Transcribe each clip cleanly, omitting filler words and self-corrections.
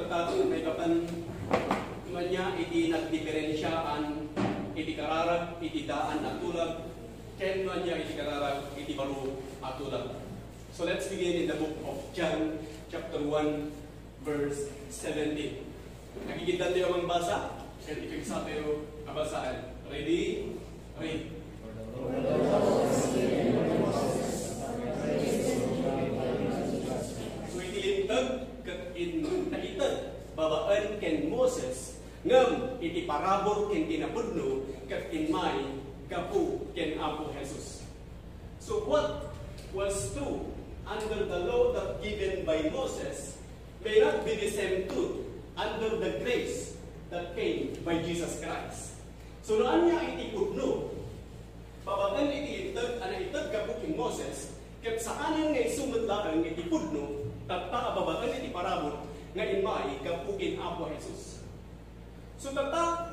tatatong may kapan niya iti nagdiferensyaan iti kararag, iti daan at tulag, ken niya iti kararag, iti baro at tulag. So let's begin in the book of John, chapter 1, verse 17. Nagigitan tayo ang basa, ken ipigsa tayo kabasaan. Ready? Read. So itilintag ket naitag babaan ken Moses ngem iti parabor ken tinapudno ket inmay gapu ken Apo Jesus. So what was true under the law that given by Moses may not be the same truth under the grace that came by Jesus Christ. So naan niya iti pudno babaan iti itag ana itag gapu ken Moses ket saanan nga isumot lang iti pudno tatta babaan iti parabor nga inmay gapukin Apo Jesus. So tata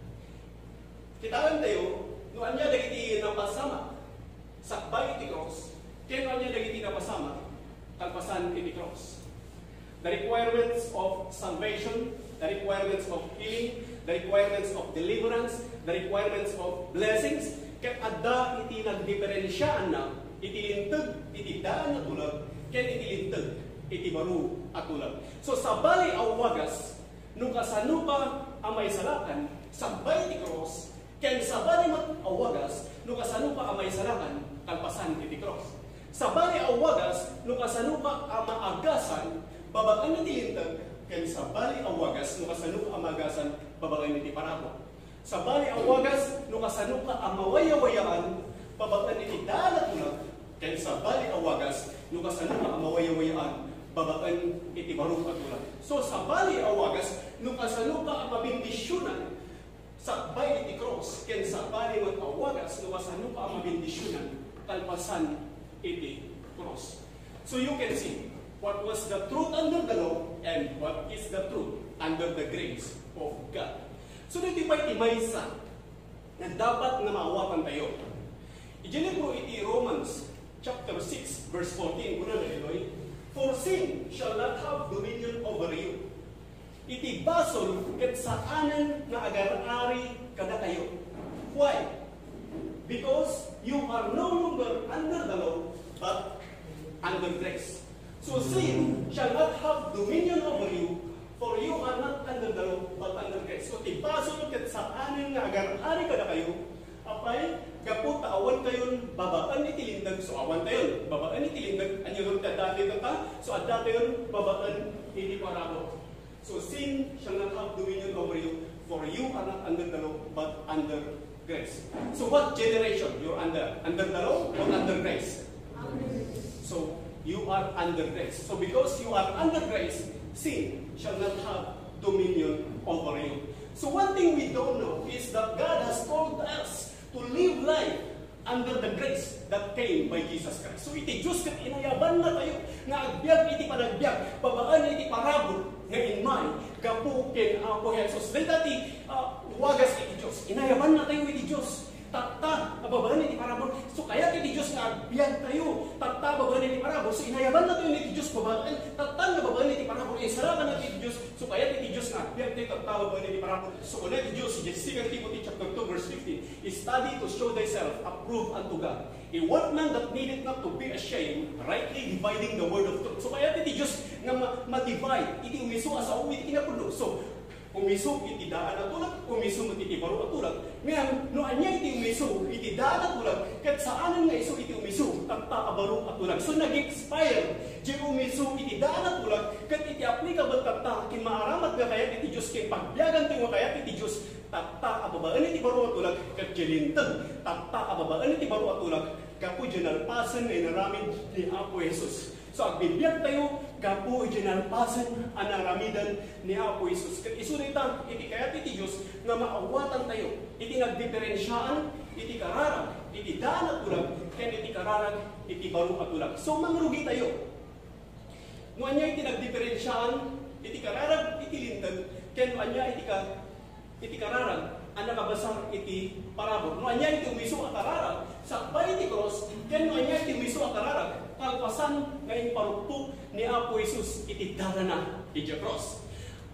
kitaan tayo no anya dagiti napasama sakbay iti cross ken anya dagiti napasama kalpasan iti cross. The requirements of salvation, the requirements of healing, the requirements of deliverance, the requirements of blessings ket adda iti nagdiferensyaan na iti linteg iti daan na tulag ken iti linteg iti baro at tulag. So sabali awagas nung kasano pa amay salakan sabay iti cross ken sabali mat awagas nung kasano pa amay salakan kalpasan iti cross. Sabali awagas nung kasano pa amaagasan babagan iti lintag ken sabali awagas nung kasano pa amagasan babagan iti parabor. Sabali awagas nung kasano ka amawayawayaan babagan iti daan at tulag ken sabali awagas nung kasano ka amawayawayaan babaan iti baro at tulag. So sabali awagas nung kasano ka mabindisyonan sakbay iti cross ken sabali mat awagas nung kasano ka mabindisyonan kalpasan iti cross. So you can see what was the truth under the law and what is the truth under the grace of God. So dito pa iti maysa na dapat nga maawakan tayo. Idiyan po iti Romans chapter 6 verse 14 kuna na Eloy. For sin shall not have dominion over you. Iti basol ket saanen nga agar-ari kada kayo. Why? Because you are no longer under the law, but under grace. So sin shall not have dominion over you, for you are not under the law, but under grace. So iti basol ket saanen nga agar-ari kada kayo, apay gapu awan kayon babaan iti lindag. So awan tayon babaan iti lindag anyo ta dati ta so adda tayon babaan iti parabor. So sin shall not have dominion over you, for you are not under the law but under grace. So what generation you're under? Under the law or under grace? So you are under grace. So because you are under grace, sin shall not have dominion over you. So one thing we don't know is that God has called us to live life under the grace that came by Jesus Christ. So iti Diyos kat inayaban na tayo nga agbyag iti panagbyag babaan iti parabor nga inmay gapu ken Apo Jesus. Dati wagas iti Diyos inayaban na tayo iti Diyos tatta babaan iti parabor. So kaya iti Diyos nga agbyag tayo tatta babaan iti parabor. So inayaban na tayo iti Diyos babaan tatta nga babaan iti parabor. Isarakan na iti Diyos. So kaya iti Diyos nga agbyag tayo tatta babaan iti parabor. So kuna iti Diyos 2 Timothy chapter 2 verse 15, study to show thyself approved unto God, a workman that needeth not to be ashamed, rightly dividing the word of truth. So kaya iti Diyos nga ma-divide iti umiso asaw iti kinapudno. So umiso iti daan at tulag, umiso iti baro at tulag. Ngayon, no anya iti umiso iti daan at tulag, kat saanan nga iso iti umiso tatta baro at tulag. So nag-expire di umiso iti daan at tulag, kat iti applicable tatta kin maaramat nga kaya iti Diyos kin pagbiagan tingo kaya iti Diyos tatta ababaan iti baro at tulag, kat jilintag tatta ababaan iti baro at tulag, kapo janalpasan nga inaramid ni Apo Jesus. So agbibiyag tayo kapo ginalpasan anaramidan ni Apo Jesus. Ket isurita iti kayat iti Dios nga maawatan tayo. Iti nagdiferensyaan iti kararag, iti daan at tulag, ken iti kararag iti baro at tulag. So mangrugi tayo. No anya iti nagdiferensyaan iti kararag iti lintag, ken anya iti kararag ang nakabasar iti parabor. No anya iti umiso at kararag sakbay iti cross, ken no anya iti umiso at kararag kalpasan nga parupok ni Apo Jesus iti darana iti cross.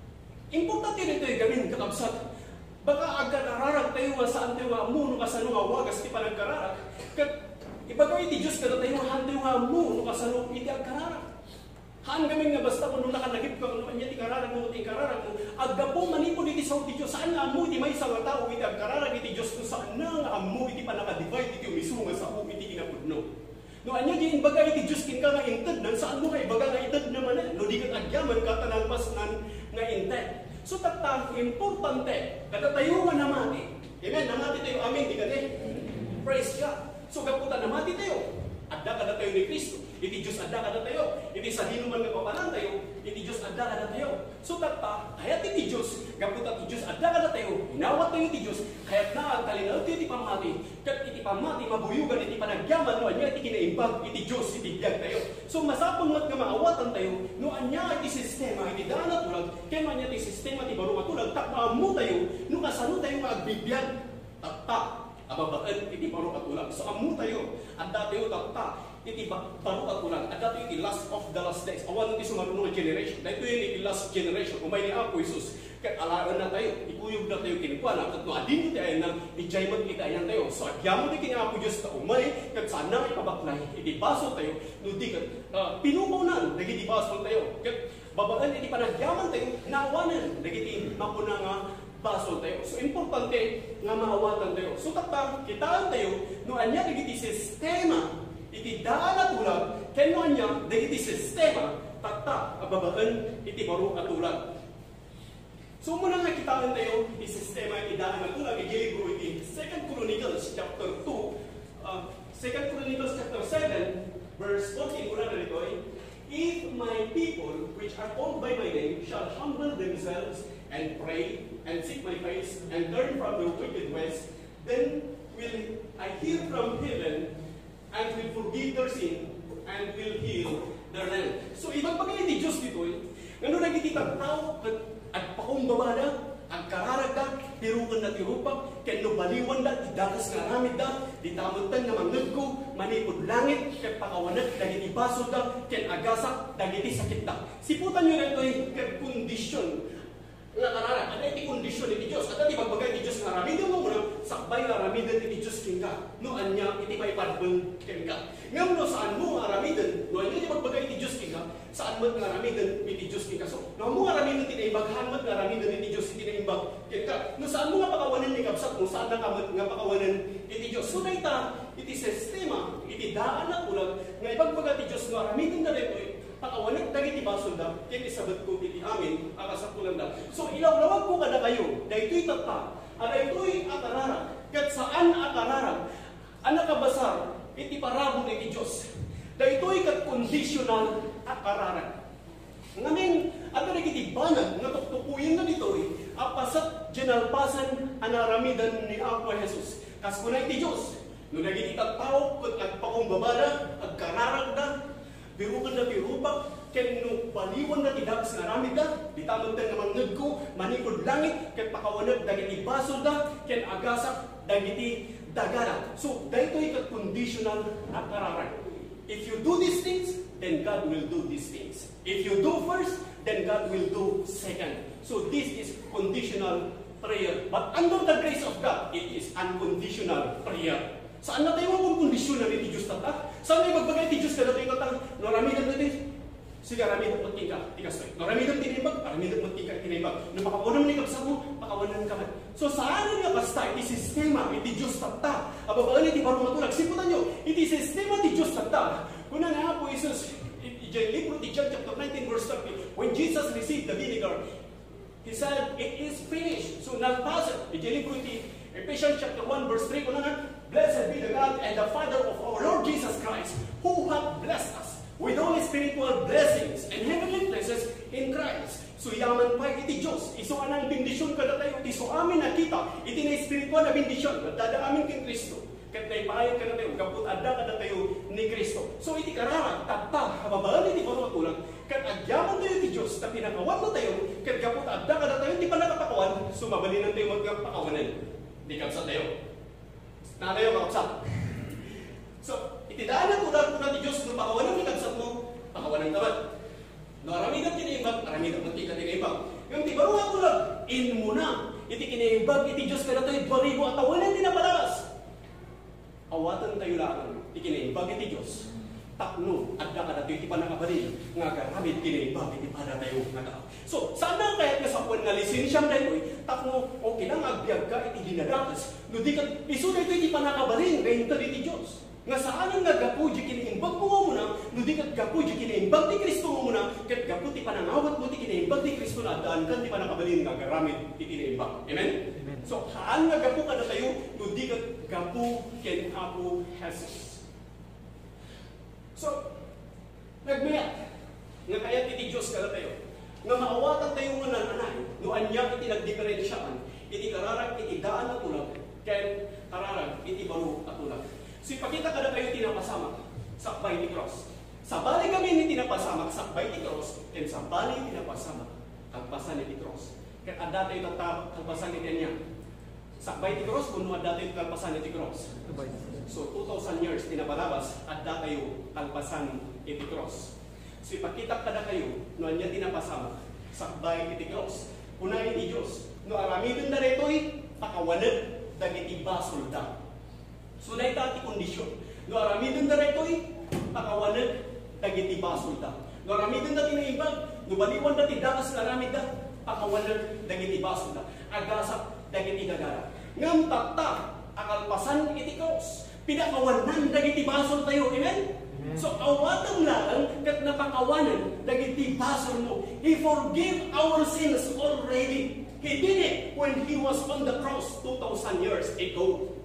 Importante rin tayo gamin kakabsat. Baka agad ararag tayo nga saan tayo nga amuno kasano nga wagas ti panagkararag. Ibagay ti Diyos kada tayo nga tayo nga amuno kasano iti agkararag. Haan gamin nga basta kung nakalagip ka, ano niya ti kararag mo, ti kararag mo, agga po manipod iti sa ti Diyos, saan nga amu iti may isang tao iti agkararag iti Diyos, kung saan na nga amu iti panakadivide iti umisunga sa amu iti kinapudno. No anya di bagay iti Diyos kin ka nga inted nan saan mo kay baga nga inted naman no di kat agyaman ka tanalpas nan nga inted. So tatang importante kada tayo nga namati. Amen, namati tayo amen di kani. Praise God. So gaputa namati tayo. Adda kada tayo ni Kristo. Iti Diyos adda kada tayo. Iti sa hinuman nga papanan tayo, iti Diyos adda kada tayo. So tatta hayat iti Diyos, gaputa iti Diyos adda kada tayo. Inawat tayo iti Diyos, hayat na talinaw iti pamati. Kat iti pamati mabuyugan iti panagyaman no anya iti kinaimbag iti Diyos iti biyag tayo. So masapon mat nga maawatan tayo no anya iti sistema iti daan at tulag, kay no anya iti sistema iti baro matulag tak maamu tayo no kasano tayo nga agbibiyag. Tatta ababaan iti baro katulang. So amu tayo, adda tayo takta iti baro katulang. Adda tayo iti last of the last days. Awan iti sumarunong generation. Dahito yun iti last generation. Umay ni Apo Isus. Kat alaan na tayo. Ikuyog na tayo kinikwana. Kat no adin iti ayan na ijayman iti ayan tayo. So agyamon iti kini-Apo Diyos ta umay. Kat sana ipabaklay. Iti baso tayo. No di kat pinubaw na. Dagiti baso tayo. Kat babaan iti panagyaman tayo. Naawanan. Dagiti mapuna nga baso tayo. So importante nga maawatan tayo. So tatang kitaan tayo no anya dagiti sistema iti daan at ulag ken no anya dagiti sistema tatta ababaan iti baro at ulag. So muna nga kitaan tayo iti sistema iti daan at ulag iti libro iti 2 Chronicles chapter 2 2 Chronicles chapter 7 verse 14 una na dito if my people which are called by my name shall humble themselves and pray and seek my face and turn from their wicked ways, then will I hear from heaven and will forgive their sin and will heal their land. So ibang bagay ni Diyos dito ngano nagititag tao at pakumbaba na ang kararag da, tirukan na tirupak, ken no baliwan da, idakas nga ramid da, ditamutan na manggad ko, manipod langit, ken pakawanat, dagiti baso da, ken agasak, dagiti sakit da. Siputan nyo na ito ken kondisyon nga kararag. Ano iti kondisyon iti Diyos? At iti pagbagay iti Diyos nga ramidan mo muna, sakbay nga ramidan iti Diyos king ka. No anya, iti may padbang king ka. Ngam no saan mo nga ramidan, no anya iti pagbagay iti Diyos king ka, saan mo nga ramidan iti Diyos king ka. So, no mo nga ramidan iti naibaghan mo nga ramidan iti Diyos iti naimbag king ka. No saan mo nga pakawanan ni kapsat, no saan na kamat nga pakawanan iti Diyos. So, naita, iti sistema, iti daan na ulag, nga ibagbaga iti Diyos nga ramidan na rin pakawanan dagiti baso da, ken isabot ko iti amin, akasapulan da. So ilawlawag ko kada kayo, daytoy tatta, daytoy akararag, ket saan akararag, ana kabasar, iti parabon iti Dios. Daytoy ket conditional akararag. Ngamin, ato iti banag nga tuktukuyen na ditoy, apasat ginalpasan anaramidan ni Apo Jesus. Kas kunay iti Dios, no dagiti tattao ket agpakumbabada, agkararag da, birukan na birupak, ken no baliwan na tidags nga ramid da, ditamon tayo naman nagko, manikod langit, ken pakawanag dagiti baso da, ken agasak dagiti dagara. So, daytoy kat conditional akararag. If you do these things, then God will do these things. If you do first, then God will do second. So, this is conditional prayer. But under the grace of God, it is unconditional prayer. Saan na tayo kung kondisyon na rin ti Diyos tata? Saan na ibagbagay ti Diyos kada tayo tata? Noramidan na din. Sige, ramidan mo tingka, tikastoy. Noramidan tinimbag, ramidan mo tingka, tinimbag. Nung makapunan mo ni kapsa mo, makawanan ka man. So saan nga basta, iti sistema, iti Diyos tata. Ababaan iti parang matulag. Siputan nyo, iti sistema ti Diyos tata. Kuna nga po Isus, iti libro ti John chapter 19 verse 30, when Jesus received the vinegar, He said, it is finished. So nagpasa, iti libro iti Ephesians chapter 1 verse 3, kuna nga, blessed be the God and the Father of our Lord Jesus Christ, who hath blessed us with all spiritual blessings and heavenly places in Christ. So yaman pa iti Diyos. Iso anang bendisyon kada tayo. Iso amin nakita. Iti na spiritual na bendisyon. Dada amin king Kristo. Kat na ipahayag kada tayo. Kaput adda kada tayo ni Kristo. So iti kararag, tata, hababaan iti parang matulang. Kat agyaman tayo iti Diyos. Na pinakawan mo tayo. Kat kaput adda kada tayo. Di pa nakapakawan. So mabalinan tayo magpakawanan. Di kapsa tayo. Nalayo kakapsat. So, itidaan na tulad po natin Diyos, nung pakawanan mo kakapsat mo, pakawanan ka ba? No, aramidan tinimbag, aramidan mo tika tinimbag. Yung baro ako lang, in mo na. Iti kinaimbag, iti Diyos ka na ito'y baribo at tawanan din na palalas. Awatan tayo lang, iti kinaimbag, iti Diyos. Takno, adda ka na ito'y iti panakabalin, nga garamit kinaimbag, iti para tayo nga. So, saan na kahit nga sa kuwan nga lisensyam na ito'y, takno, okay lang, agbiag ka, iti dinadakas. No, di ka, iso na ito'y iti panakabalin, ngayon ito iti Diyos. Nga saan nga gapu di kinaimbag mo muna, no di kat gapu di kinaimbag ni Kristo mo muna, kat gapu ti panangawat mo ti kinaimbag ni Kristo na daan kan ti panakabalin nga garamit ti kinaimbag. Amen? Amen. So, haan nga gapu ka na tayo, no di kat gapu ken Apo Jesus. So, nagmayat, nga kaya ti Diyos ka na tayo, nga maawatan tayo nga nananay, no anya iti nagdiferensyaan, iti kararag, iti daan at ulag, ken kararag, iti baro at ulag. So, ipakita ka na kayo tinapasama, sakbay ni cross. Sa bali kami ni tinapasama, sakbay ni cross, and sa bali tinapasama, kagpasan ni cross. Kaya ada tayo kagpasan ni niya. Sakbay ni cross, kuno ada tayo kagpasan ni cross. So, 2,000 years tinapalabas, ada tayo kagpasan ni cross. So, ipakita ka na kayo, no niya tinapasama, sakbay ni cross. Unahin ni Diyos, no aramidon na reto'y pakawanag, dagiti basol da. So, na iti kondisyon. No aramidon na reto'y pakawanag, dagiti basol da. No aramidon na tinaimbag, no baliwan na tidakas na aramid da, pakawanag, dagiti basol da. Agasak, dagiti gagara. Ngam takta, akalpasan iti cross. Pinakawanan, dagiti basol tayo. Amen? So, awatan lang, kat napakawanan, dagiti basol mo. He forgave our sins already. He did it when He was on the cross 2,000 years ago.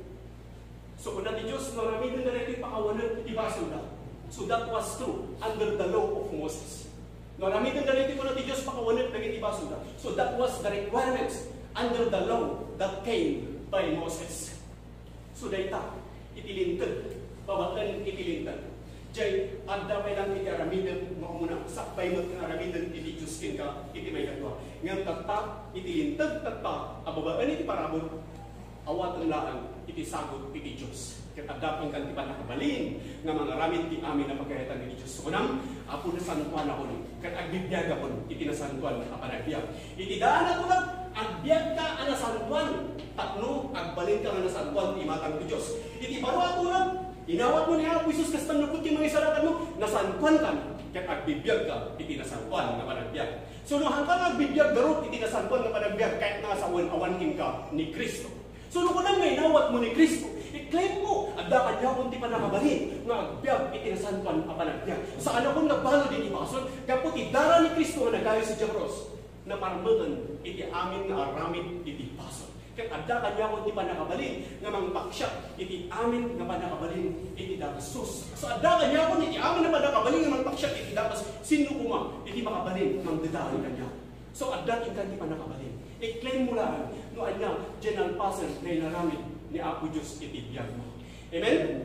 So, kung natin Diyos, maraming na rin pakawanan, ibasol na. So, that was true under the law of Moses. Maraming na rin po natin Diyos, pakawanan, naging ibasol na. So, that was the requirements under the law that came by Moses. So, dahita, itilintad, babakan itilintad. Jay, anda may lang iti aramidan, maumuna, sakbay mo kang aramidan, iti Diyos kin ka, iti may katwa. Ngayon, tatta, itilintad, tatta, ababaan iti parabot, awatan laan, iti sagot iti Diyos. Katadapang kan ti panakabalin, nga mga ramit ti amin na pagkahitan iti Diyos. So, kunam, apo na santuan ako ni, kat agbibiyag ako, iti nasantuan na panagbiag. Iti daan ako lang, agbiyag ka anasantuan, takno, agbalin ka anasantuan, imatang ti Diyos. Iti baro ako lang, inawat mo niya, Apo Isus, kastan nukot yung mga isalatan mo, nasantuan ka, kat agbibiyag ka, iti nasantuan na panagbiag. So, no hanggang agbibiyag darot, iti nasantuan na panagbiag, kahit nasa awan-awankin ka ni Kristo. So, no kunang may inawat mo ni Kristo, i-claim mo, adda kanya kung ti panakabalin, nga agbiyag, iti nasantuan na panagbiag. Saan akong nagbalo din ibason, kapot idara ni Kristo nga nagayo sa Diyabros, na paramagan, iti amin na aramid, iti bason. Kaya adda kanya kung ti panakabalin, nga mangpaksya, iti amin nga panakabalin, iti dakasus. So adda kanya kung iti amin na panakabalin, nga mangpaksya, iti dakas, sino kuma, iti makabalin, mangdadaan kanya. So adda kin ti panakabalin. I-claim mo lang, no anya, general passer na inaramid ni Apo Diyos iti biyag mo. Amen?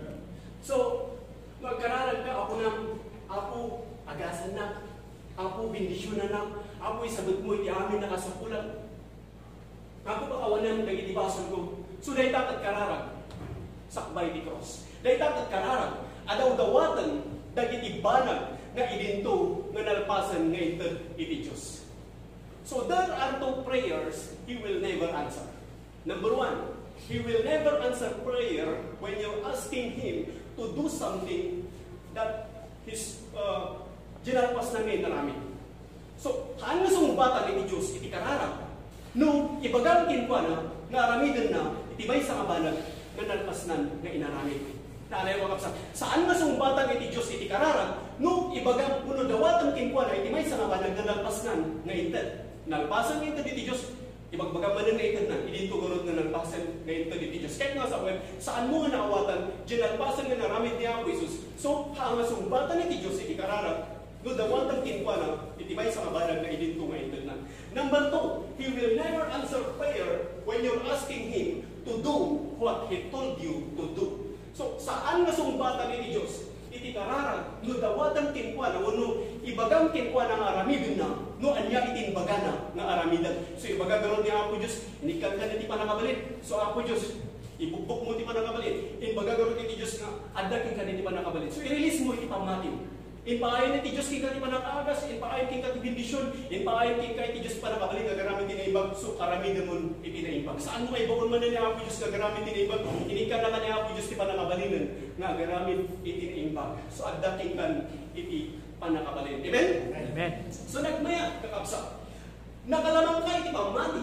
So, magkararag ka, ako ng Apo, agasan na, Apo, bindisyon na, Apo, isagot mo iti amin na kasapulan. Ako pakawanan dagiti basol ko. So dahil tatat kararag, sakbay di cross. Dahil tatat kararag, adaw dawatan dagiti banag nga idinto nga nalpasan nga iti Diyos. So there are two prayers He will never answer. Number one, He will never answer prayer when you're asking Him to do something that His ginalpas na ngayon namin. So, haan nga sumumbatan iti Diyos, iti kararag, no, ibagangkin ko na, aramidan na, itibay sa kabanag, nga nalpasnan, nga inaramid. Naanay ko kapsa, saan nga sumbatan iti Diyos iti kararag, no, ibagang puno dawatan kinkwa na, itibay sa kabanag, nga nalpasnan, nga inted. Nalpasan nga inted iti Diyos, ibagbagaman nga inted na, idintugurot nga nalpasan, nga inted iti Diyos. Kahit nga sa web, saan mo nga naawatan, ginalpasan nga naramid ni Apo Isus. So, haan nga sumbatan iti Diyos iti kararag, no, dawatan kinkwa na, itibay sa kabanag, nga idinto nga inted na. Number two, He will never answer prayer when you're asking Him to do what He told you to do. So, saan nga sumbatan ni Diyos? Iti kararag, no dawatan kinkwa na, no ibagang kinkwa na nga aramidon na, no anya itinbaga na nga aramidan. So, ibaga garon ni Apo Diyos, inikan ka na ti panakabalit. So, Apo Diyos, ibukbok mo ti panakabalit. Imbaga garon ni Diyos nga, adakin ka na ti panakabalit. So, i-release mo iti pamatin. Impaayon ni ti Diyos king kati panakagas, impaayon king kati bendisyon, impaayon king kati Diyos panakabalin nga garamit tinaibag, so karamid mo itinaibag. Saan mo ibawon man ni Apo Diyos nga garamit tinaibag, inikan na ka ni Apo Diyos ti panakabalinan nga garamit itinaibag. So addating kan iti panakabalin. Amen? Amen. So nagmaya kakabsa. Nakalamang ka iti pamati.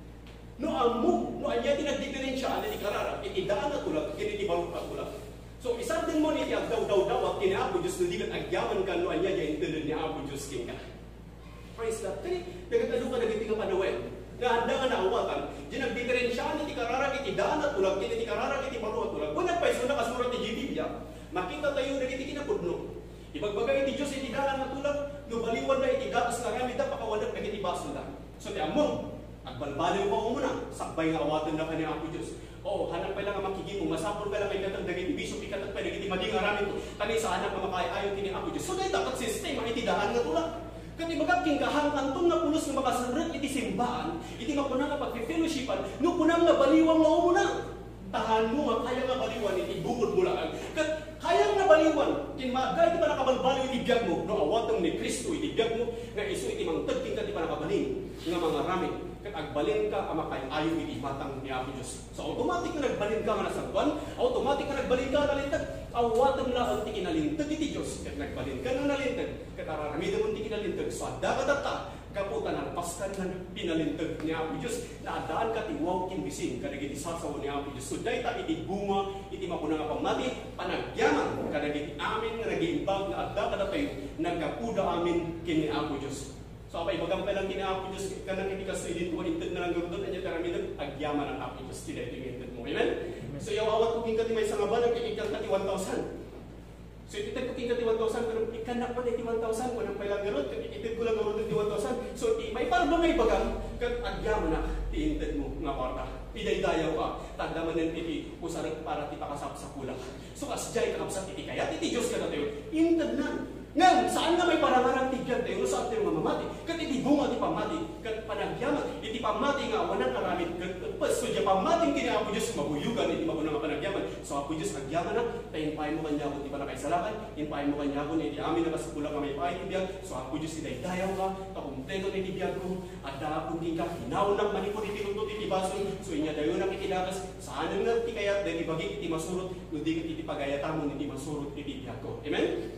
No amu, no anya tinagdiferensya ani ti karara, iti daan at ulag, iti barok at ulag. So isang din mo ni daw at kini Apo Diyos no dikat agyaman ka no anya ya intended ni Apo Diyos king ka. Praise God. Kani nagkatalo ka nagiti ka panawel. Nga handa nga naawatan, di nagdiferensya ni ti karara iti daan at ulag, kini ti karara iti barok at ulag. Kung nagpaiso na kasurat ni Biblia, makita tayo nagiti kinapudno. Ibagbagay iti Diyos iti daan at ulag, no baliwan na iti datos nga ramid da pakawanak nagiti baso da. So ti among agbalbaliw pa mo muna, sakbay nga awatan na ka ni Apo Diyos. Oh, hanap pa lang ang makikimo, masapol ka lang ay katang dagiti bisop, ikatag pa dagiti mading aramin ko. Kani sa hanap nga makaayaw kini Apo Diyos. So dahil dapat sistema, iti daan nga tulak. Kati magagking kahang kantong na pulos nga makasarap iti simbaan, iti mapunang nga pagpipellowshipan, no punang nga baliwang nga muna. Tahan mo nga, kaya nga baliwan, iti bukod mo lang. Kaya nga baliwan, kinmagay iti pa nakabalbaliw iti biyag mo, no awatong ni Kristo iti biyag mo, nga iso iti mangtagking ka iti pa nakabalin, nga mga ramin. Agbalin ka ang makayayo iti matang ni Apo Diyos. So automatic na nagbalin ka nga nasagwan, automatic na nagbalin ka nalintag, awatang lang ti kinalintag iti Diyos. Kat nagbalin ka na nalintag, kat araramida mo ti kinalintag, so adda ka kaputan ang paskan na pinalintag ni Apo Diyos, na adaan ka ti wow kimbisin, kadagiti sasaw ni Apo Diyos. So dahi ta iti bunga, iti mapuna nga pamati, panagyaman, kadagiti amin nga nag-iimbag na adda ka tayo, nagkapuda amin kini Apo Diyos. So apay magampay lang kini Apo Diyos, kanang iti kasilid mo, intid na lang gurudot, anya karamidag, agyaman ang Apo Diyos, tidak ito yung intid mo. Amen? So yawawat ko king kati may sangaban, nagkikikang kati 1,000. So ititid ko king kati 1,000, pero ikanak pa iti 1,000, kung nang pailang garot, ititid ko lang gurudot ti 1,000. So may parang ngay bagang, kat agyaman na, ti intid mo, nga parta. Idaydayaw ka, tagdaman ng iti, usarang para ti pakasap sa kulak. So kasjay kakapsat iti kaya, iti Diyos ka na tayo, intid na. Ngayon, saan na may parangarang tigyan tayo, saan tayo mamamati? Kat iti bunga ti pamati, kat panagyaman, iti pamati nga wanan karamit, kat so di pamating kini Apo Diyos, mabuyugan, iti mabunang nga panagyaman. So Apo Diyos, agyaman na, tayo pahay mo kanyabon, ti panakaisalakan, pahay mo kanyabon, iti amin na kasapula ka may pahay tibiyag. So Apo Diyos, idaydayaw ka, takumpleto ni tibiyag ko, at daapundi ka, hinaunang manipod iti lutot, iti bason, so inya dayo nang iti dakas, saan nga ti kayat, dahil ibagik iti masurot, nudigat iti pagayatamon, iti masurot, iti biyag ko. Amen?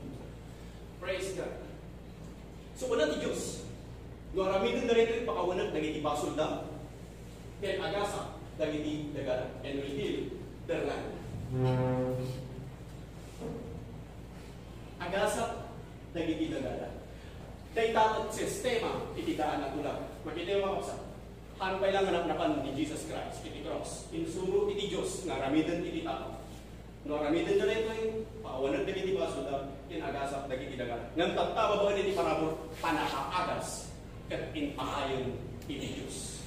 Praise God. So, wala ti Diyos. No, aramidon na rin pakawanan, nagiti basol da, then agasa, nagiti dagana, and will heal their land. Agasa, nagiti dagana. Dahil tatat sistema, itidaan na tulad. Makita yung mga kapsa. Hanapay lang napan ni Jesus Christ, iti cross. Insuro iti Diyos, nga aramidon iti tao. No, aramidon na rin ito yung pakawanan nagiti basol da, agasap dagiti dagan. Ngam tattaba ba ni parabor panakaagas ket inpaayon iti Dios.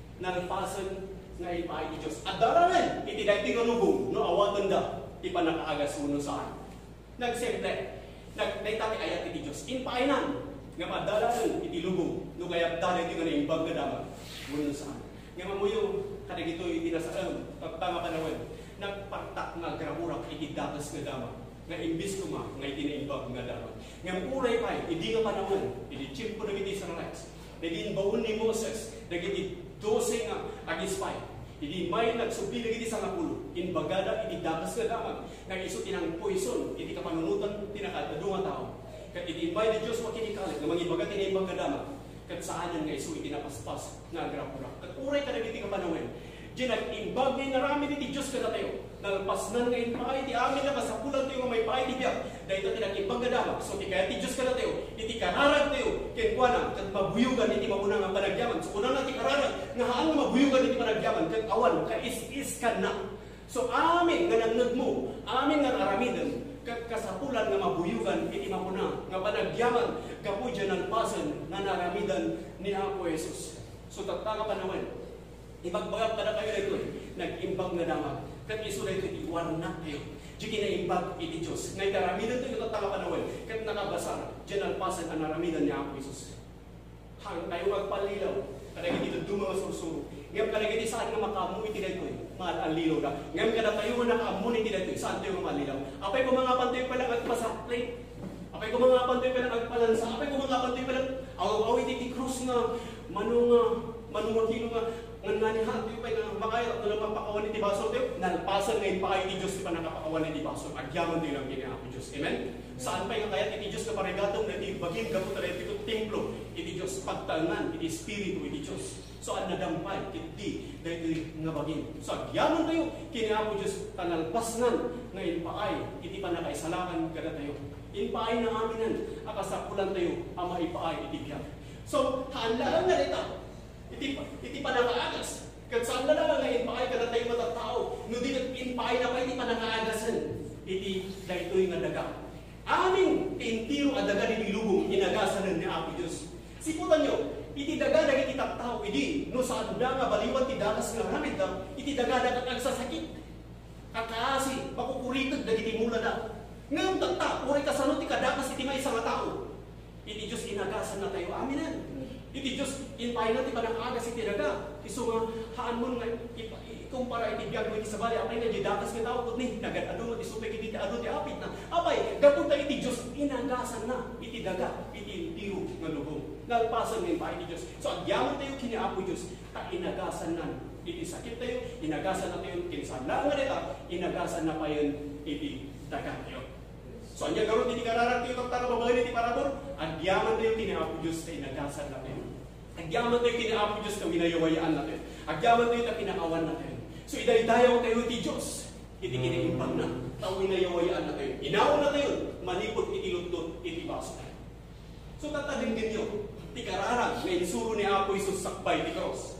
Nalpasen nga ipaay iti Dios. Adaranen iti dagiti nulubong no awatan da ti panakaagas uno saan. Nagsemple nagdayta ti ayat iti Dios. Inpaayanan nga madalanen iti lubong no kaya dali ti nga imbag kadama uno saan. Nga mamuyo kadagito iti nasaan tama panawon. Nagpartak nga graburak iti datas nga dama. Nga imbis ko nga itinaimbag nga dapat. Nga uray pa, hindi nga panahon, hindi chimpo na giti Israelites. Naging baon ni Moses, naging 12 nga agispay. Hindi may nagsubi na giti sa napulo. Inbagada, iti dagas nga dapat. Nga iso tinang poison, iti kapanunutan, tinakadadunga tao. Kat iti may na Diyos makinikalit, nga mangibaga tinaimbag nga dapat. Kat saan yan nga iso itinapaspas nga grapurak. Kat uray ka na giti ka panahon. Diyan nag-imbag nga narami iti Diyos ka na tayo. Nalpasnan nga ipahay ti amin na kasapulan tayo nga may pahay ti biyak. Dahil ito tinag-imbag nga dama. So ti kaya ti Diyos ka na tayo. Iti kararag tayo. Kenkwana, kat mabuyugan iti mabunang nga panagyaman. So unang ti kararag, nga haan mabuyugan iti panagyaman. Kat awan, kais-is ka na. So amin nga nangnag mo. Amin nga aramidan. Kat kasapulan nga mabuyugan iti mabunang nga panagyaman. Kapu dyan nalpasan na naramidan ni Apo Jesus. So tagtanga pa naman. Ibagbagap ka na kayo na ito nag-imbag nga damag. Kat iso na ito iwarnak kayo. Diyan kinaimbag iti Diyos. Ngayon karamidan ito yung tatanga panawin. Kat nakabasar, diyan alpasan ang naramidan ni Apo Isus. Hang kayo magpalilaw. Kadagin dito dumang sursuro. Ngayon kadagin dito saan nga makamu iti dito mahal ang lilaw na. Ngayon kada tayo nga nakamu iti dito saan tayo malilaw. Apay pumangapan tayo palang at masaplay. Apay ko mga pantoy pa ng agpalansa, apay ko mga pantoy pa ng awaw-awit iti krus nga, manunga kilo nga, ngani hati pa nga makaya, at nalang mapakawan iti basol tayo, nalpasan ngayon pa kayo iti Diyos, di pa nakapakawan iti basol, agyaman tayo lang kini ako Diyos. Amen? Saan pa yung kaya iti Diyos na parigatong na iti baging gapo tayo iti templo, iti Diyos pagtangan, iti espiritu, iti Diyos. So, ang nadampay, iti dahil nga baging. So, agyaman tayo, kini ako Diyos, kanalpasnan, ngayon pa ay, iti pa nakaisalakan kada tayo. Inpaay na aminan, akasapulan tayo, ang maipaay itibiyag. So, haanlaan na ito. Iti pa nakaagas. Kat saan na lang nga inpaay kada tayo matatao. No di inpaay na pa, iti pa nakaagasan. Iti dahitoy nga daga. Aming tintiro adaga ni Lubong, inagasan ni Apo Diyos. Siputan nyo, iti daga na iti tao, iti no saan na nga baliwan ti dagas nga ramid na, iti daga na kakagsasakit. Kakaasi, makukuritag na iti mula na. Ngayon tagta, uri kasano ti kadakas iti may isang tao. Iti Diyos inagasan na tayo. Aminan. Iti Diyos inpahin na ti panakagas iti daga. Iso nga, haan mo nga, ikumpara iti biyag mo iti sabali, apay nga di dakas nga tao, ni nagad ado mo, isupay iti ado ti apit na. Apay, gapunta iti Diyos, inagasan na iti daga, iti tiro nga lubong. Nalpasan nga inpahin iti Diyos. So, agyaman tayo kiniapo Diyos, ta inagasan na. Iti sakit tayo, inagasan na tayo, kinsanlaan nga nita, inagasan na pa yun, iti daga tayo. So, anya garo titi kararag tayo tara babae iti parabor, agyaman tayo kiniapo Diyos na inagasan natin. Agyaman tayo kiniapo Diyos na winayawayaan natin. Agyaman tayo na pinakawan natin. So, idaydayaw tayo iti Diyos. Iti kiniimpag na, tao winayawayaan natin. Inaon na tayo, manipot iti lutot, iti baso. So, tatading din nyo, ti kararag na insuro ni Apo Isus sakbay ti cross.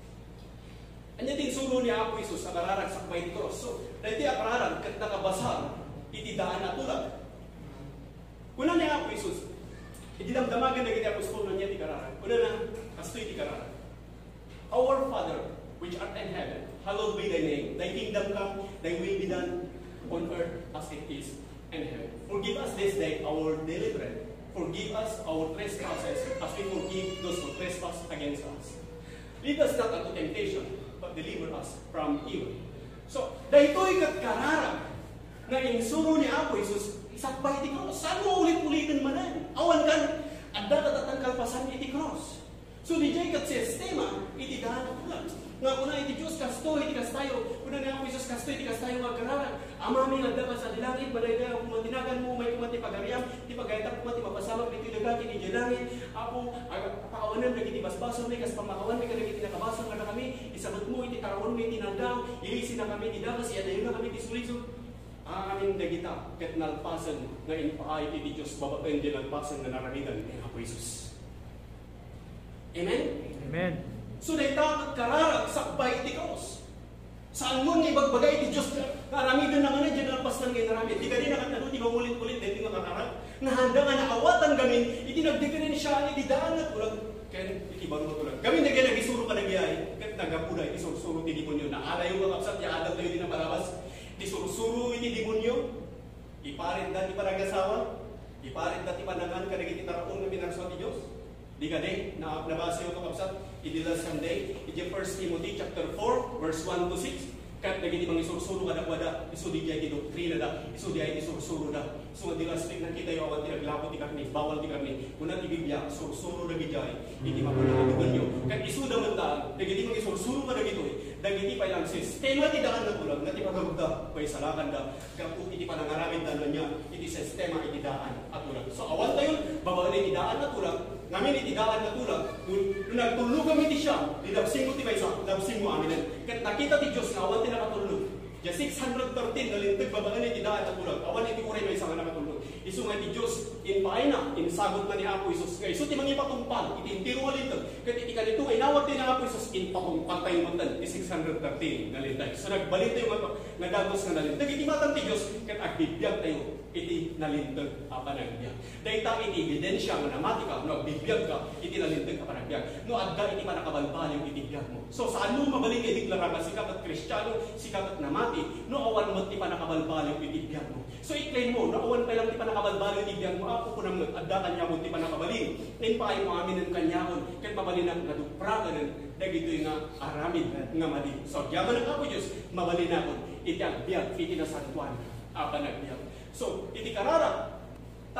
Anya din suro ni Apo Isus sa kararag sakbay ti cross. So, dahil ti kararag kat nakabasar, iti daan na tulag. Kuna ni Apo Isus, iti damdamagan na iti apostol na niya ti kararag. Kuna na, kastoy ti kararag. Our Father, which art in heaven, hallowed be thy name. Thy kingdom come, thy will be done on earth as it is in heaven. Forgive us this day our daily bread. Forgive us our trespasses as we forgive those who trespass against us. Lead us not unto temptation, but deliver us from evil. So, dahito'y kararag na insuro ni Apo Isus, sakbay iti cross. Saan mo ulit-ulitin manan? Awan kan, adda katatang kalpasan iti cross. So, di jay kat sistema, iti daan ulan. Nga kuna iti Diyos kasto, iti kastayo. Kuna ni Apo Isus kasto, iti kastayo nga kararag. Amami nga dapat sa dilangit, balay na kumantinagan mo, may kumati pagariam, ti pagayatap kumati mapasamag, iti lagati ni dilangit. Apo, pakawanan, nagiti basbason, may kas pamakawan, may kanagiti nakabason nga na kami, isabat mo, iti karawon, may tinandaw, ilisin na kami, idagas, iadayon na kami, iti sulisod. Aming dagita, ket nalpasan nga inpaay iti Diyos, babaen di nalpasan nga naramidan ni Apo Isus. Amen? Amen. So, dahil kararag, sakbay iti cross. Saan mo nga ibagbagay iti Diyos na naramidan na nga na, dyan nalpasan nga naramid. Di ka rin nakatano, di ba ulit-ulit, dahil nga kararag. Nahanda nga nakawatan gamin, iti nagdiferensya, iti daan at ulag. Kaya iti bang matulag. Gamin na kaya nagisuro ka nagyay, kat nagapula, iti suro ti demonyo. Naalayo nga kapsat, yaadam tayo din ang palabas. Iti suro iti demonyo. Iparit dati paragasawa. Iparit dati panangan, kadagiti taraon nga minarso ti Diyos. Di ka din, nabasa yung kapsat, iti last Sunday, iti 1 Timothy chapter 4, verse 1 to 6. Kahit naging ibang isurusuro ka na iso di ay doktrina da, iso di ay isurusuro da. So, di last week nakita yung awat tinaglapot ti karni, bawal ti karni. Una ti Biblia, surusuro na gijay, hindi mapunakadugan nyo. Kahit iso daman daan, naging ibang isurusuro ka na gito dagiti pa ilang sistema ti daan na tulang, na ti pagagda, may salakan da, kapag iti panangaramin da niya, iti sistema iti daan at tulang. So, awan tayo, babaan iti daan na tulang, ngamin iti daan na tulang, nung nagtulog kami ti siya, dilabsing mo ti Maysa, labsing mo amin. Kahit nakita ti Diyos na awan ti nakatulog, diya 613 nalintag babaan iti daan na tulang, awan iti uray Maysa nga nakatulog. Isu nga ti Diyos, inpaay na, insagot na ni Apo Isus, nga iso ti mangipatumpal, iti intiro alintag, kahit iti kanito, inawat din ng Apo Isus, inpatumpal tayo mantan, iti 613 nalintag. So nagbalik tayo nga dagos nga nalintag, iti matang ti Diyos, kahit agbibiyag tayo, iti nalintag apanagbiag. Dahil ta iti ebidensya nga namati ka, no agbibiyag ka, iti nalintag apanagbiag. No adda iti panakabalbal yung iti biyag mo. So saan mo mabalik ay deklara nga sikat at Kristiyano, sikat at namati, no awan mo ti panakabalbal yung iti biyag mo. So i-claim mo, no awan pa lang ti panakabalbal yung iti biyag mo, ako po naman, adda kanya mo ti panakabalin. Ngayon pa kayo mo amin ng kanyaon, kahit mabalin ang nadupra dagito nga aramid nga mali. So yaman ng Apo Diyos, mabalin ako, iti agbiag, iti nasantuan, apanagbiag. So, iti karara,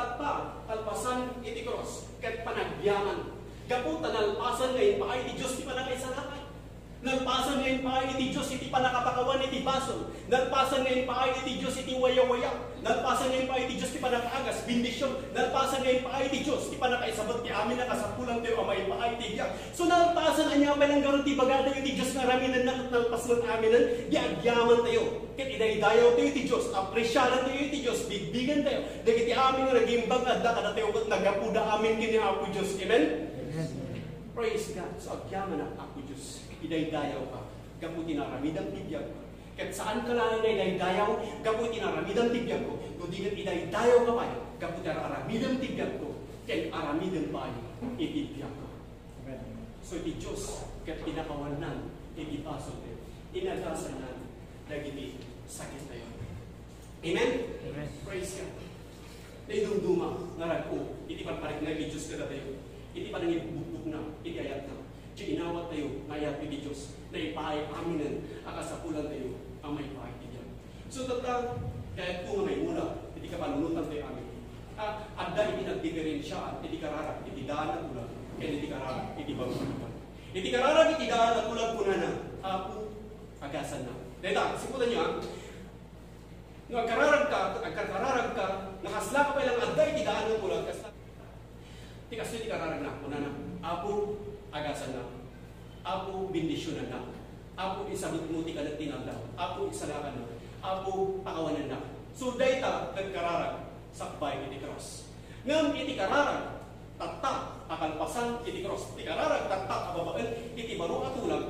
tatta talpasan iti cross ket panagyaman. Gapu tanalpasan ngayon paay ti Diyos ti panakaisalakan. Nalpasan ngayon paay iti Diyos iti panakapakawan iti basol. Nalpasan ngayon paay iti Diyos iti waya-waya. Nalpasan ngayon paay iti Diyos ti panakaagas, bindisyon. Nalpasan ngayon paay iti Diyos ti panakaisabot ti amin na kasapulan ti amay paay ti biyak. So nalpasan anya pa lang garon ti bagada iti Diyos nga raminan na nalpas ng aminan, di agyaman tayo. Ket idaydayaw tayo iti Diyos, apresyaran tayo iti Diyos, bigbigan tayo. Dagiti amin nga nagimbag adda kada tayo ket nagapuda amin kini Apo Diyos. Amen. Praise God. So agyaman na Apo Diyos. Idaydayaw ka, gaputi na ramidang tibiyag ko. Kahit saan ka lang na idaydayaw, gaputi na ramidang tibiyag ko. Kundi nga idaydayaw ka pa, gaputi na ramidang tibiyag ko. Kahit aramidang pa itibiyag ko. So iti Diyos, kahit pinakawanan, itipasok din. Inagasan na, nagiti sakit tayo. Amen? Amen. Praise God. Naidumduma, naragpo, iti panparik na iti Diyos ka tayo. Iti panang ibubuk na, iti ayat na. Di inawat tayo, ngayat iti Diyos, na ipahay aminan, akasapulan tayo, ang may pahay iti Diyos. So tatang, kahit kung may mula, iti kapanunutan tayo amin. Adda iti nagdiferensyaan, iti kararag, iti daan at ulag, kaya iti kararag, iti bagunan. Iti kararag, iti daan at ulag kuna na, Apo, agasan na. Deta, siputan niyo nung agkararag ka, nakasla ka pa ilang adda iti daan at ulag, kasla. Tikas iti kararag na, kuna na, Apo, agasan na. Apo, bindisyonan na. Apo, isabot mo ti kanat tinagdaw. Apo, isalakan na. Apo, pakawanan na. So, dayta, nagkararag, sakbay iti cross. Ngam iti kararag, tatta, akalpasan iti cross. Iti kararag, tatta, ababaan, iti baro at ulang.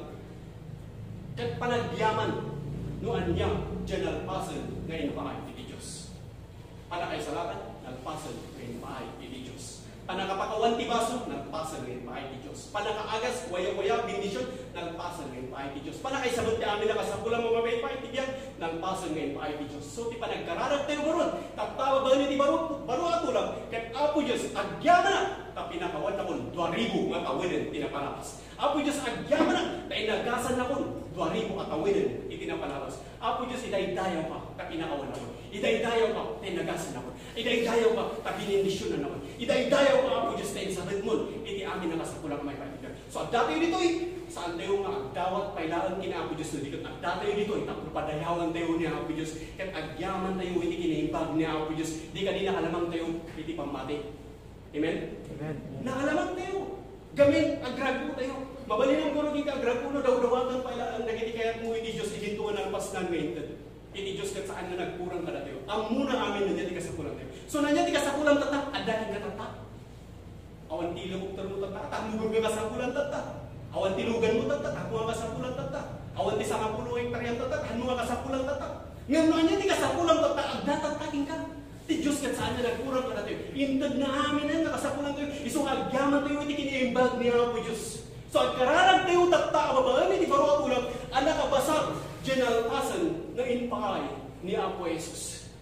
Kat panagyaman, noan niya, dyan nalpasan, ngayon paay iti Diyos. Panakay salakan, nalpasan, ngayon paay iti Diyos. Panakapakawan ti baso, nagpasan ngayon paay ti Diyos. Panakaagas, waya-waya, bindisyon, nagpasan ngayon paay ti Diyos. Panakaisabot ti amin na kasapulang mga may paay ti biyak, nagpasan ngayon paay ti Diyos. So ti panagkararag tayo garon, taptawa ba ni ti baro at ulang, ket Apo Diyos, agyaman na, ta pinakawan na kun, 2,000 nga kawinan, tinapalapas. Apo Diyos, agyaman na, ta inagasan na kun, 2,000 nga kawinan, itinapalapas. Apo Diyos, idaydayaw pa, ta pinakawan na kun. Idaydayaw pa, ta inagasan na kun. Idaydayaw pa, ta binindisyon na kun. Idaydayaw pa, Apo Diyos, ta insabit mo, iti amin na kasapulang may paitigan. So, agdatayo dito saan tayo nga agdawat, pailaan kina Apo Diyos, nandikot agdatayo dito tapadayawan tayo ni Apo Diyos, kat agyaman tayo, iti kinaimbag ni Apo Diyos, di ka di nakalamang tayo, iti pamati. Amen? Amen. Nakalamang tayo. Gamin, agrago tayo. Mabalin ang guro di ka, agrago na daw-dawagan pailaan, nagiti kaya't mo, iti Diyos, itintuan ng pasnan ngayon. Iti Diyos kat saan na nagkurang ka na tayo. Ang muna amin na niya di kasapulang tayo. So, na niya di kasapulang tatak, adahin ka tatak. Awan tiluguktar mo tatak, tamugon ka kasapulang tatak. Awan tilugan mo tatak, ako nga kasapulang tatak. Awan ti sa kapulo hektaryan tatak, ano nga kasapulang tatak. Ngayon na niya di kasapulang tatak, agdatatakin ka. Ti Diyos kat saan na nagkurang ka na tayo. Intad na amin na nakasapulang tayo. Isong agyaman tayo, iti kiniimbag niya Apo Diyos. So, agkararag tayo tatak, ababaan, iti baro at ulang, anak kabasag, generalpasan na inpaay ni Apo Jesus.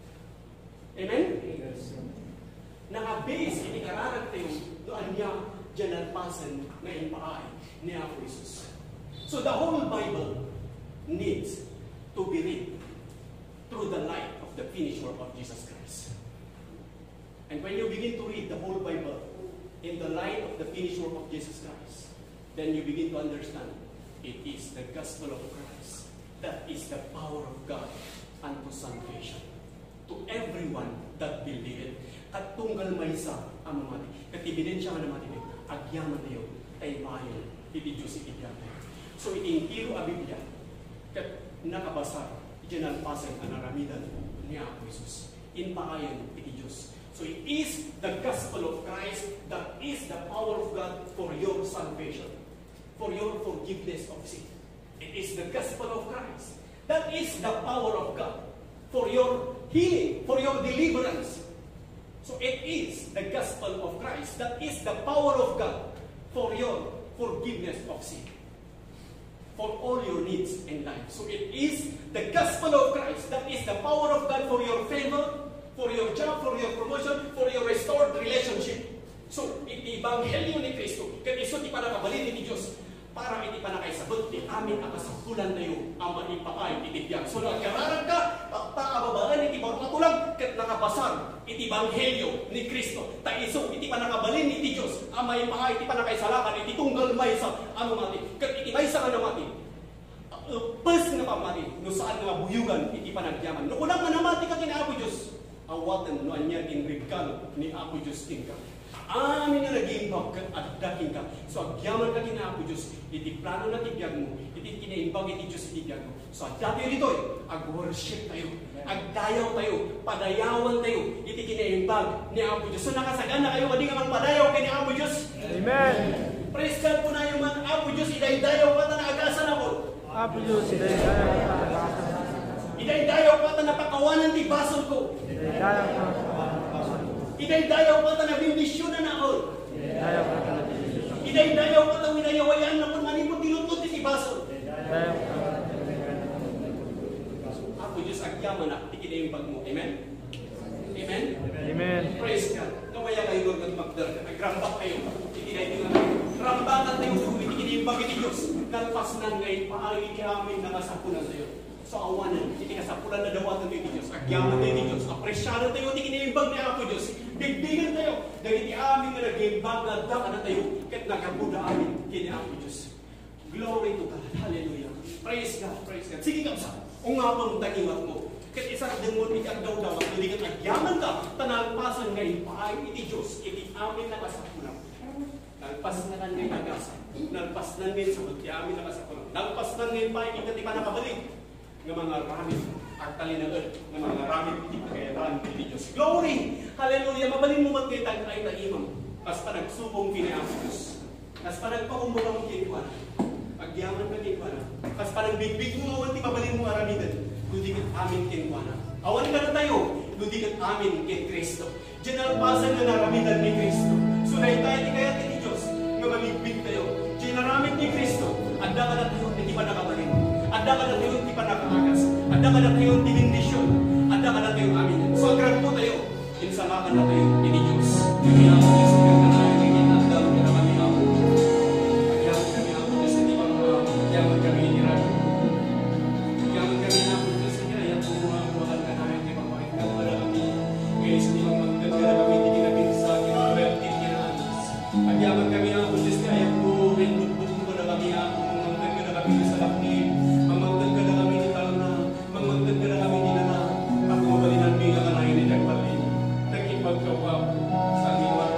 Amen? Yes. Naka-base, iti kararag tayo, doon niya, generalpasan na inpaay ni Apo Jesus. So, the whole Bible needs to be read through the light of the finished work of Jesus Christ. And when you begin to read the whole Bible in the light of the finished work of Jesus Christ, then you begin to understand it is the gospel of Christ that is the power of God unto salvation to everyone that believeth. At tunggal may isa ang mamati. Kat ebidensya nga namati, agyaman tayo, tayo mayon, iti Diyos ikigyan. So itingkiro a Biblia, kat nakabasa, itinalpasan ang naramidan ni Apo Jesus. Inpaayon iti Diyos. So it is the gospel of Christ that is the power of God for your salvation, for your forgiveness of sin. It is the gospel of Christ. That is the power of God for your healing, for your deliverance. So it is the gospel of Christ. That is the power of God for your forgiveness of sin. For all your needs in life. So it is the gospel of Christ. That is the power of God for your favor, for your job, for your promotion, for your restored relationship. So, iti Ebanghelyo ni Kristo, kat iso ti panakabalin ni Diyos, para iti panakaisabot ti amin akasapulan tayo ang maipakay iti biyag. So nagkararag ka, pakababaan iti barmatulang ket nakabasar iti Ebanghelyo ni Kristo. Taiso iti panakabalin iti Dios ang maipakay iti panakaisalakan iti tunggal maysa ano mati. Ket iti maysa ano mati. Pas nga pamati no saan nga buyugan iti panagyaman. No kunang nga namati ka kini Apo Dios. Awatan no anya in regalo ni Apo Dios tingka. Amin nga nag-iimbag at daking ka. So, agyaman ka kina Apo Diyos, iti plano na tibiyag mo, iti kinaimbag iti Diyos itibiyag mo. So, dati rito ag-worship tayo, agdayaw tayo, padayawan tayo, iti kinaimbag ni Apo Diyos. So, nakasagan na kayo, hindi ka mang padayaw kini Apo Diyos. Amen! Praise God po na yung man, Apo Diyos, idaydayaw ka na agasan ako. Apo Diyos, idaydayaw ka na agasan. Idaydayaw ka na napakawanan ti basol ko. Idaydayaw ka na. Idaydayaw ka na bindisyonan ako. Idaydayaw ka na bindisyonan. Idaydayaw ka na winayawayan na kung manipot dilutod iti basol. Idaydayaw ka na. Apo Diyos agyaman na ikinaimbag mo. Amen? Amen? Amen. Praise God. Kawaya kayo Lord ng magdar. Nagrambak kayo. Ikinaimbag kayo. Rambakan tayo kung ikinaimbag iti Diyos. Nalpas na ngayon paagi kami nakasapunan tayo. So awanan, iti kasapulan na dawatan tayo iti Diyos. Agyaman tayo iti Diyos. Apresyanan tayo iti kinaimbag ni Apo Diyos. Bigbigan tayo. Dahil iti amin na nag-imbag na daka na tayo. Kahit nagabuda amin kini Apo Diyos. Glory to God. Hallelujah. Praise God. Praise God. Sige kapsa. O nga pang tagiwat mo. Kahit isang demon iti agdaw-dawat. Hindi ka agyaman ka. Tanalpasan ngayon paay iti Diyos. Iti amin na kasapulan. Nalpas na lang ngayon agasan. Nalpas na ngayon sa buti amin na kasapulan. Nalpas na ngayon paay iti pa nakabalik. Ng mga ramit at talinagod ng mga ramit iti kagayatan iti Diyos. Glory! Hallelujah! Mabalin mo magkita ay taimam. Kas pa nagsubong kini Apo Diyos. Kas pa nagpakumbaga mo kinuan. Agyaman ka kinuan. Kas pa nagbigbig mo awan ti mabalin mo aramidan. Ludikat amin kinuan. Awan ka na tayo. Ludikat amin kin Kristo. Diyan alpasan na naramidan ni Kristo. Sunay tayo ti kaya kini Diyos. Nga mamigbig tayo. Diyan naramit ni Kristo. Anda ka na tayo. Hindi pa nakabalin. Anda ka na tayo. Hindi pa nakaagas. Anda ka na tayo. Hindi bendisyon. Anda ka na tayo. Amin. So agrad po tayo. Insalakan na tayo. Ini Diyos. Kami ako Diyos. Kami na tayo. Kami na tayo. Kami na kami ako. Agyaman kami ako Diyos. Hindi pa mga agyaman kami inirag. Agyaman kami ako Diyos. Kaya po mga buwakan ka namin. Hindi pa makit ka para kami. Kaya hindi lang magdagda na kami. Hindi kinabinsa. Kinabel. Hindi kinaanas. Agyaman kami ako Diyos. Kaya po rin bukbuk mo na kami ako. Magdagda na kami sa lakli. Magdagda ka na kami ni Talna. Magdagda ka na kami ni Nana. Ako mabalinan mo yung kanahin ni Nagbalin. Nag-ipagkawa sa liwan.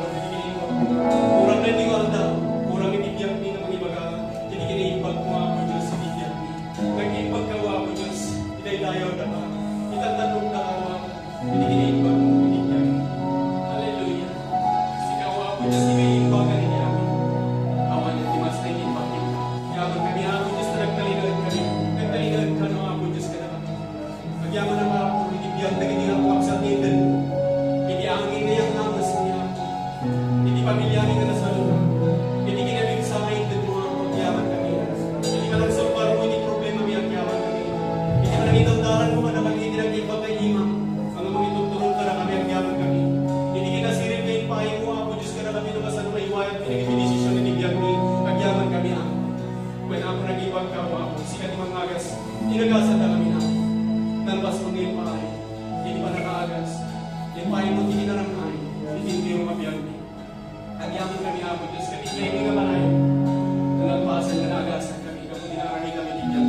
Kurang na hindi wanda. Kurang itibiyang ni na mag-ibaga. Hindi kiniipag mo ako Diyos sa itibiyang ni. Nag-ipagkawa ako Diyos. Idaydayaw na ka. Itantanong na kawa. Hindi kiniipag mo itibiyang. Hallelujah. Sikawa ako Diyos. Ikaiimbagan ni amin. Awan at timas na iniipagin. Yaman kami ako Diyos na nagtalinag kami. Nagtalinag ka na ako Diyos ka na kami. Magyaman na mga ako. Itibiyang na ganyan ako sa tindan. Hindi angin na yung namas niya. Hindi pamilyari ka na sa luna. Hindi kinabig sa ngayon din mo ang pagyaman kami. Hindi ka lang sa lugar mo, hindi problema may agyaman kami. Hindi ka lang itagdaran mo ka naman, hindi nag-ibag kay imam. Mga magitutulong ka na kami agyaman kami. Hindi kinasirin kayo pahay mo, Apo Diyos ka na kami nabasan mo iwayan. Pinag-ibidisisyon na nibiyag ni agyaman kami ako. When ako nag-ibag ka, Apo, sikat yung mga agas, inagasan na kami na. Nalabas mo ngayon pahay. Hindi pa nakaagas. Yung pahay mo, hindi na ramay. Hindi mo mabiyag ni. Agyaman kami Apo Diyos, kami kayo nga manay. Nalagpasan na nagasan kami, kami dinarami kami digyan.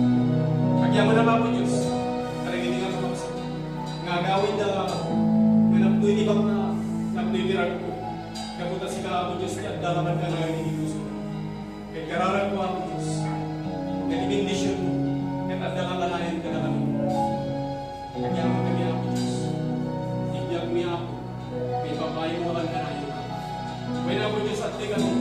Agyaman na Apo Diyos, karagin nga kapaksa. Ngagawin na ako, na napnuitibak na, napnuitirak ko. Kapunta si ka Apo Diyos, at dalaman ka na yung gusto. Kaya kararan ko Apo Diyos, kaya ibindisyon mo, kaya tanda ka kanayan ka na kami. Agyaman kami Apo Diyos, ibiyag mi Apo, may babae mo ka kanayan. When Apo Diyos at di kami,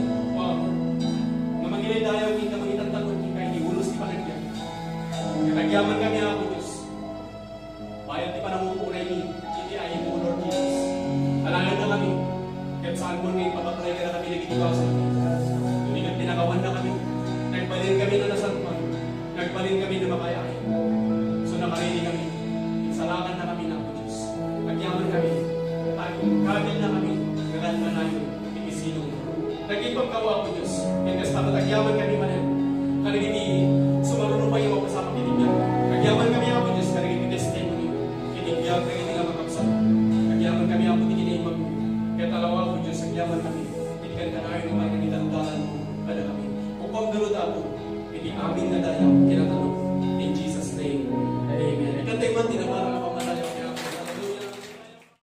na magilay-dayaw kita magitantagod kita, hindi ulos di panagyan. Katagyaman kami Apo Diyos. Bayad di pa namupunay ni, hindi ay mo Lord Jesus. Alangan na kami, kahit saan mo ngayon, papatuloy ka na kami nagitibasan kami. Hindi ka tinakawan na kami. Nagbalin kami na nasarupan. Nagbalin kami na makayain. So nakarili kami. Salakan na kami na Apo Diyos. Agyaman kami. Kagil na kami. Gagal na namin. Nag-ipagkawa ko Diyos. Kaya kas pamatagyaman kami manan. Kanigiti sumarunong pa yung mapasama kinibiyag. Kagyaman kami ako Diyos, kanigiti testimony. Kinibiyag na hindi nga makapsat. Kagyaman kami ako di kini mag katalawa ko Diyos, kagyaman kami. Hindi ka na kayo naman kanitandaan kada kami. Upang dulod ako, hindi amin na daya